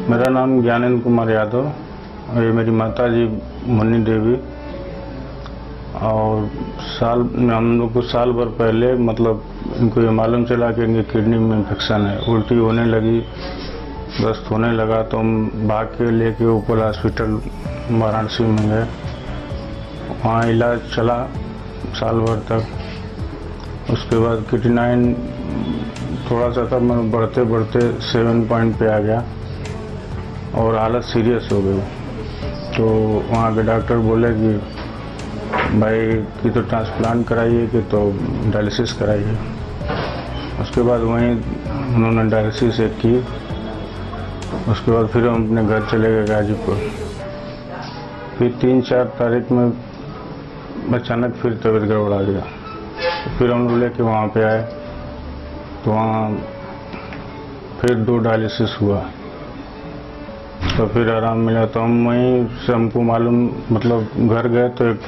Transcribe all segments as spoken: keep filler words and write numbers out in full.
मेरा नाम ज्ञानेंद्र कुमार यादव, ये मेरी माता जी मुन्नी देवी। और साल हम लोग को साल भर पहले मतलब इनको ये मालूम चला कि इनकी किडनी में इन्फेक्शन है, उल्टी होने लगी, दस्त होने लगा, तो हम भाग के लेके ऊपर हॉस्पिटल वाराणसी में गए। वहाँ इलाज चला साल भर तक। उसके बाद किडनी थोड़ा सा था, मैं बढ़ते बढ़ते सेवन पॉइंट पे आ गया और हालत सीरियस हो गई। तो वहाँ के डॉक्टर बोले कि भाई कि तो ट्रांसप्लांट कराइए कि तो डायलिसिस कराइए। उसके बाद वहीं उन्होंने डायलिसिस एक की। उसके बाद फिर हम अपने घर चले गए गाजीपुर। फिर तीन चार तारीख में अचानक फिर तबीयत गड़बड़ा गया। फिर हम लोग लेके वहाँ पे आए तो वहाँ फिर दो डायलिसिस हुआ तो फिर आराम मिला। तो हम वहीं से हमको मालूम मतलब घर गए तो एक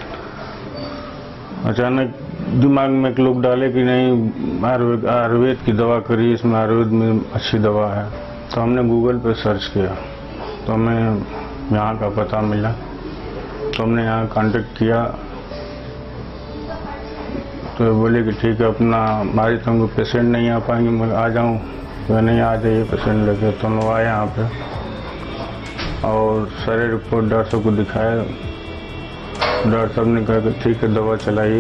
अचानक दिमाग में एक लोग डाले कि नहीं आयुर्वेद आयुर्वेद की दवा करिए, इसमें आयुर्वेद में अच्छी दवा है। तो हमने गूगल पे सर्च किया तो हमें यहाँ का पता मिला। तो हमने यहाँ कांटेक्ट किया तो बोले कि ठीक है, अपना हमारी तो हमको पेशेंट नहीं आ पाएंगे, मैं आ जाऊँ तो नहीं, आ जाइए पेशेंट लेके। तो हम आए यहाँ पे और सारे रिपोर्ट डॉक्टर साहब को दिखाया। डॉक्टर साहब ने कहा कि ठीक है, दवा चलाइए,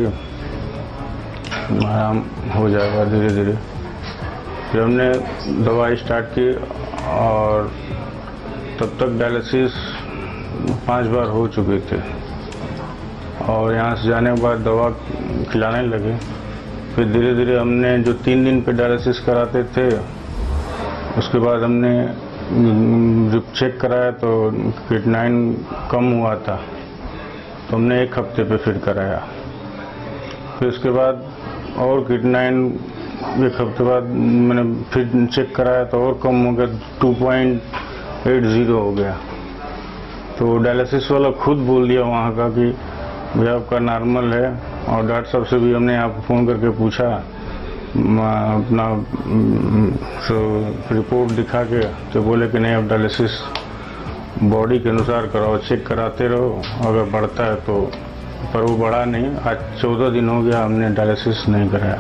आराम हो जाएगा धीरे धीरे। फिर हमने दवा स्टार्ट की और तब तक डायलिसिस पांच बार हो चुके थे। और यहाँ से जाने के बाद दवा खिलाने लगे। फिर धीरे धीरे हमने जो तीन दिन पे डायलिसिस कराते थे, उसके बाद हमने जब चेक कराया तो किडनी कम हुआ था, तो हमने एक हफ्ते पे फिर कराया। फिर उसके बाद और किडनी एक हफ्ते बाद मैंने फिर चेक कराया तो और कम हो गया, टू पॉइंट एट ज़ीरो हो गया। तो डायलिसिस वाला खुद बोल दिया वहाँ का कि भैया आपका नॉर्मल है। और डॉक्टर साहब से भी हमने यहाँ फ़ोन करके पूछा, अपना तो रिपोर्ट दिखा के तो बोले कि नहीं, अब डायलिसिस बॉडी के अनुसार कराओ, चेक कराते रहो, अगर बढ़ता है तो। पर वो बढ़ा नहीं। आज चौदह दिन हो गया हमने डायलिसिस नहीं कराया।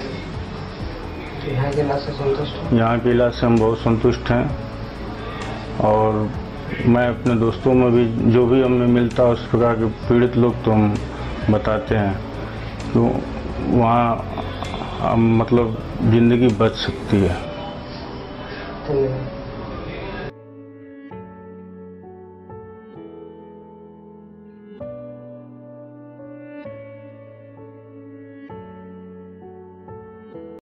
यहाँ के इलाज से संतुष्ट हैं? यहाँ के इलाज से हम बहुत संतुष्ट हैं। और मैं अपने दोस्तों में भी जो भी हमें मिलता है उस प्रकार के पीड़ित लोग तो हम बताते हैं तो वहाँ मतलब ज़िंदगी बच सकती है। धन्यवाद।